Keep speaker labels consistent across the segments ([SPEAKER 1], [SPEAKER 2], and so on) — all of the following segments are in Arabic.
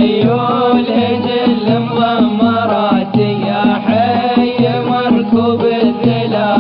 [SPEAKER 1] خيول هجل مضمرات يا حي مركوب الذلال.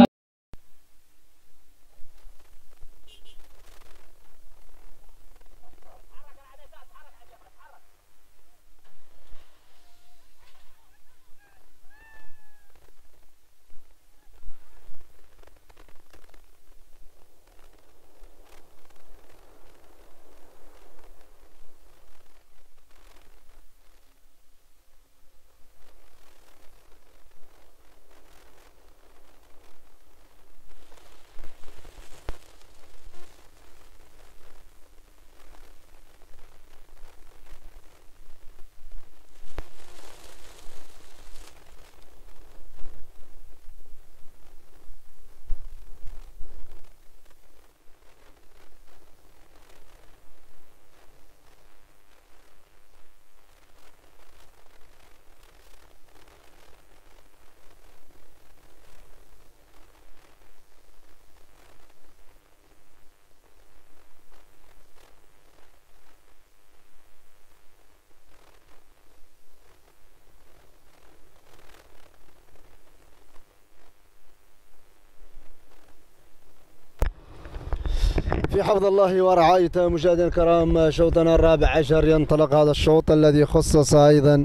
[SPEAKER 2] في حفظ الله ورعايته مشاهدينا الكرام، شوطنا الرابع عشر ينطلق هذا الشوط الذي خصص ايضا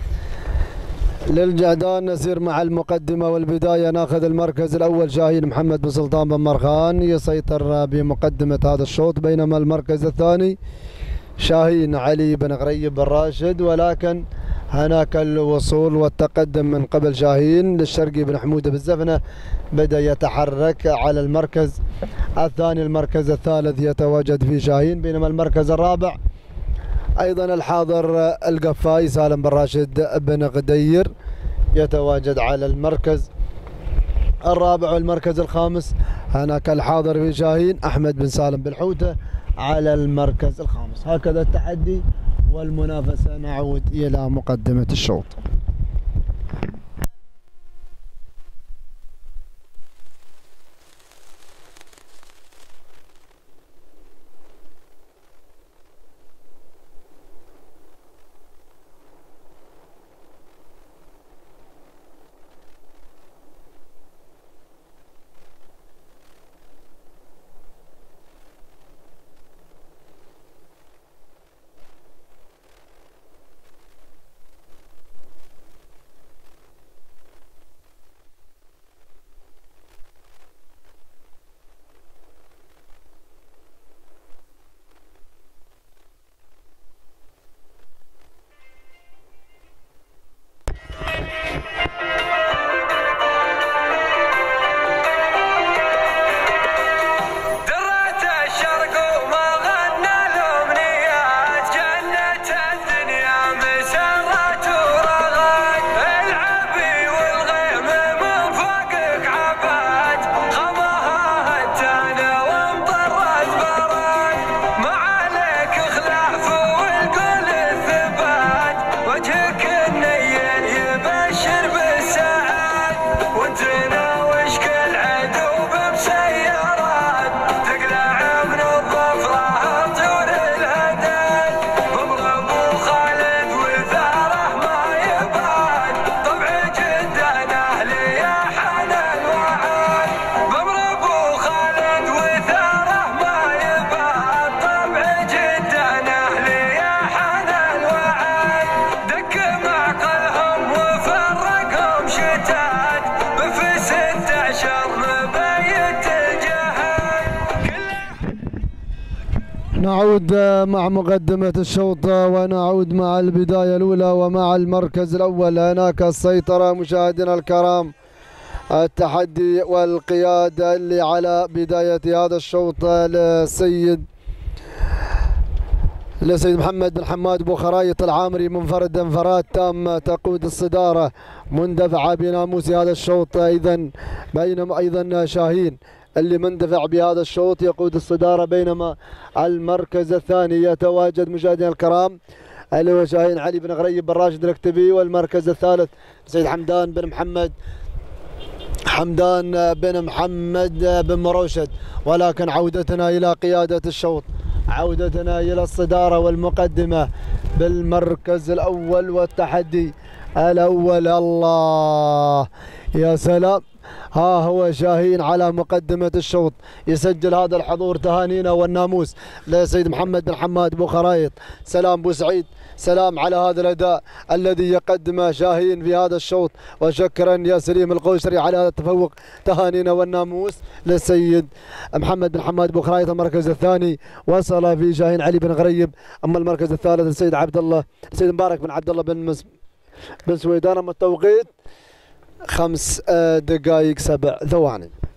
[SPEAKER 2] للجعدان. نسير مع المقدمه والبدايه. ناخذ المركز الاول شاهين محمد بن سلطان بن مرخان يسيطر بمقدمه هذا الشوط، بينما المركز الثاني شاهين علي بن غريب بن راشد، ولكن هناك الوصول والتقدم من قبل شاهين للشرقي بن حموده بالزفنه، بدأ يتحرك على المركز الثاني. المركز الثالث يتواجد فيه شاهين، بينما المركز الرابع أيضا الحاضر القفاي سالم بن راشد بن غدير يتواجد على المركز الرابع. والمركز الخامس هناك الحاضر في شاهين أحمد بن سالم بن حوته على المركز الخامس. هكذا التحدي والمنافسة. نعود إلى مقدمة الشوط. نعود مع مقدمة الشوط ونعود مع البداية الأولى ومع المركز الأول. هناك السيطرة مشاهدينا الكرام، التحدي والقيادة اللي على بداية هذا الشوط للسيد محمد بن حماد بو خرايط العامري منفرد انفراد تام، تقود الصدارة مندفعة بناموس هذا الشوط. بينما أيضا شاهين اللي مندفع بهذا الشوط يقود الصدارة، بينما المركز الثاني يتواجد مشاهدينا الكرام اللي هو شاهين علي بن غريب بن راشد الاكتبي، والمركز الثالث سيد حمدان بن محمد بن مروشد. ولكن عودتنا إلى قيادة الشوط عودتنا إلى الصدارة والمقدمة بالمركز الأول والتحدي الأول. الله يا سلام، ها هو شاهين على مقدمة الشوط يسجل هذا الحضور. تهانينا والناموس لسيد محمد بن حماد بو خرايط. سلام بو سعيد، سلام على هذا الأداء الذي يقدمه شاهين في هذا الشوط، وشكرا يا سليم القوسري على هذا التفوق. تهانينا والناموس للسيد محمد بن حماد بو خرايط. المركز الثاني وصل في شاهين علي بن غريب. أما المركز الثالث السيد عبد الله، السيد مبارك بن عبد الله بن سويدان. أما التوقيت 5 دقائق 7 ثواني.